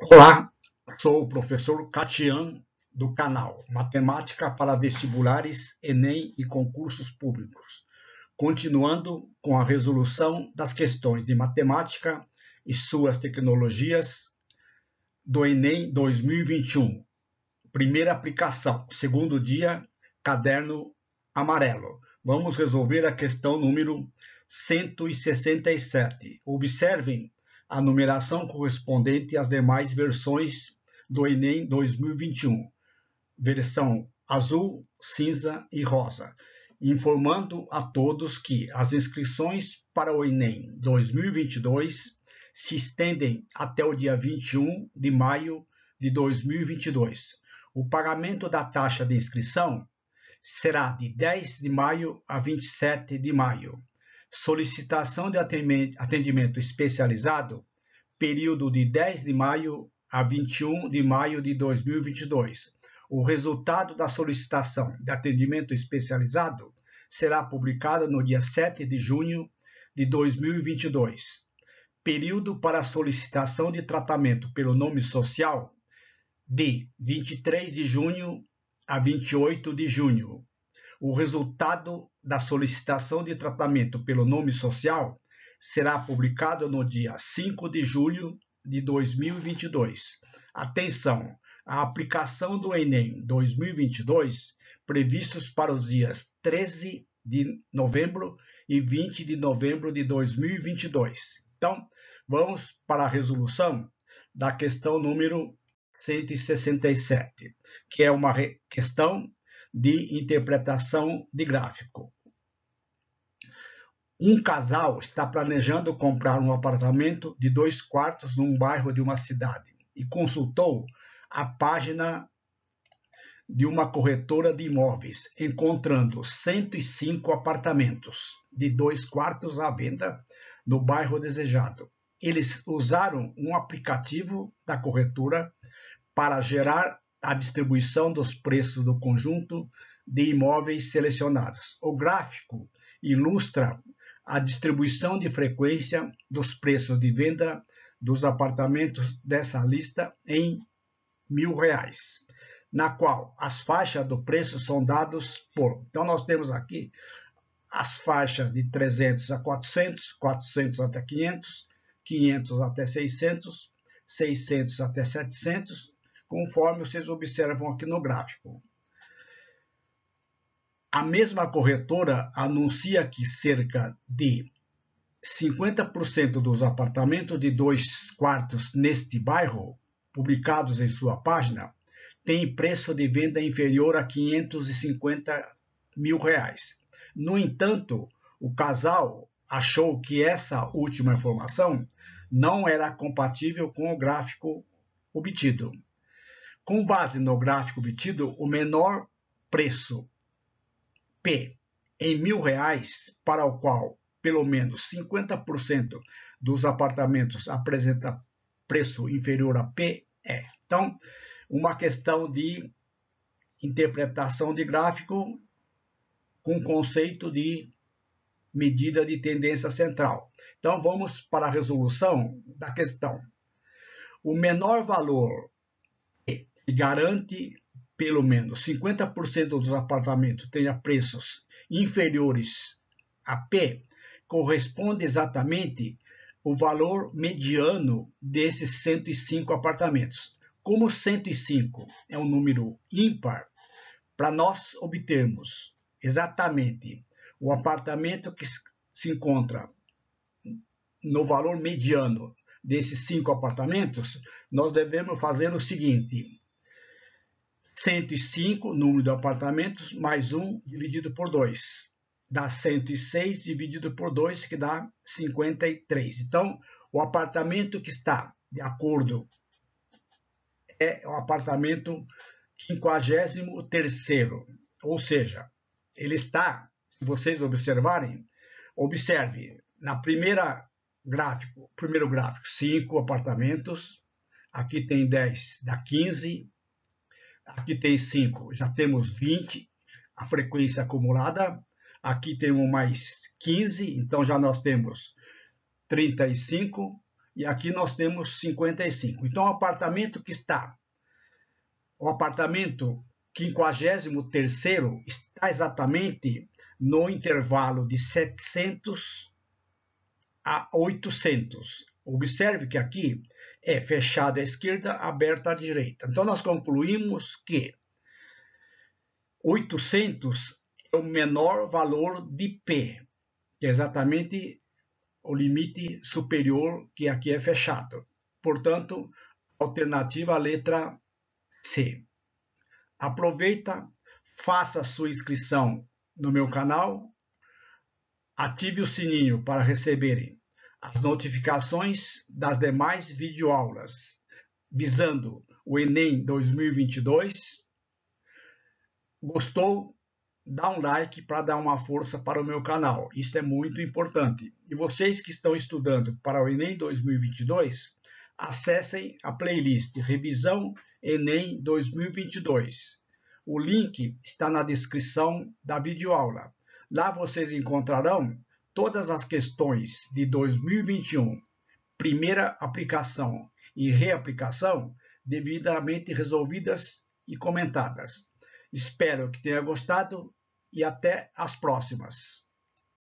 Olá, sou o professor Catian do canal Matemática para Vestibulares, Enem e Concursos Públicos, continuando com a resolução das questões de matemática e suas tecnologias do Enem 2021. Primeira aplicação, segundo dia, caderno amarelo. Vamos resolver a questão número 167. Observem a numeração correspondente às demais versões do Enem 2021, versão azul, cinza e rosa, informando a todos que as inscrições para o Enem 2022 se estendem até o dia 21 de maio de 2022. O pagamento da taxa de inscrição será de 10 de maio a 27 de maio. Solicitação de atendimento especializado, período de 10 de maio a 21 de maio de 2022. O resultado da solicitação de atendimento especializado será publicado no dia 7 de junho de 2022. Período para solicitação de tratamento pelo nome social, de 23 de junho a 28 de junho. O resultado da solicitação de tratamento pelo nome social será publicado no dia 5 de julho de 2022. Atenção! A aplicação do Enem 2022, previstos para os dias 13 de novembro e 20 de novembro de 2022. Então, vamos para a resolução da questão número 167, que é uma questão de interpretação de gráfico. Um casal está planejando comprar um apartamento de 2 quartos num bairro de uma cidade e consultou a página de uma corretora de imóveis, encontrando 105 apartamentos de 2 quartos à venda no bairro desejado. Eles usaram um aplicativo da corretora para gerar a distribuição dos preços do conjunto de imóveis selecionados. O gráfico ilustra a distribuição de frequência dos preços de venda dos apartamentos dessa lista em R$ 1.000, na qual as faixas do preço são dados por... Então, nós temos aqui as faixas de 300 a 400, 400 até 500, 500 até 600, 600 até 700, conforme vocês observam aqui no gráfico. A mesma corretora anuncia que cerca de 50% dos apartamentos de 2 quartos neste bairro, publicados em sua página, têm preço de venda inferior a R$ 550 mil. No entanto, o casal achou que essa última informação não era compatível com o gráfico obtido. Com base no gráfico obtido, o menor preço P em R$ 1.000, para o qual pelo menos 50% dos apartamentos apresenta preço inferior a P é. Então, uma questão de interpretação de gráfico com conceito de medida de tendência central. Então, vamos para a resolução da questão. O menor valor que garante pelo menos 50% dos apartamentos tenha preços inferiores a P, corresponde exatamente o valor mediano desses 105 apartamentos. Como 105 é um número ímpar, para nós obtermos exatamente o apartamento que se encontra no valor mediano desses 5 apartamentos, nós devemos fazer o seguinte: 105, número de apartamentos, mais 1 dividido por 2. Dá 106 dividido por 2, que dá 53. Então, o apartamento que está de acordo é o apartamento 53º. Ou seja, ele está, se vocês observarem, observe, na primeiro gráfico, 5 apartamentos, aqui tem 10, dá 15, aqui tem 5, já temos 20, a frequência acumulada. Aqui temos mais 15, então já nós temos 35. e aqui nós temos 55. Então, o apartamento 53º está exatamente no intervalo de 700 a 800. Observe que aqui é fechado à esquerda, aberto à direita. Então, nós concluímos que 800 é o menor valor de P, que é exatamente o limite superior, que aqui é fechado. Portanto, alternativa a letra C. Aproveita, faça a sua inscrição no meu canal, ative o sininho para receberem as notificações das demais videoaulas visando o Enem 2022. Gostou? Dá um like para dar uma força para o meu canal. Isso é muito importante. E vocês que estão estudando para o Enem 2022, acessem a playlist Revisão Enem 2022. O link está na descrição da videoaula. Lá vocês encontrarão todas as questões de 2021, primeira aplicação e reaplicação, devidamente resolvidas e comentadas. Espero que tenha gostado e até as próximas.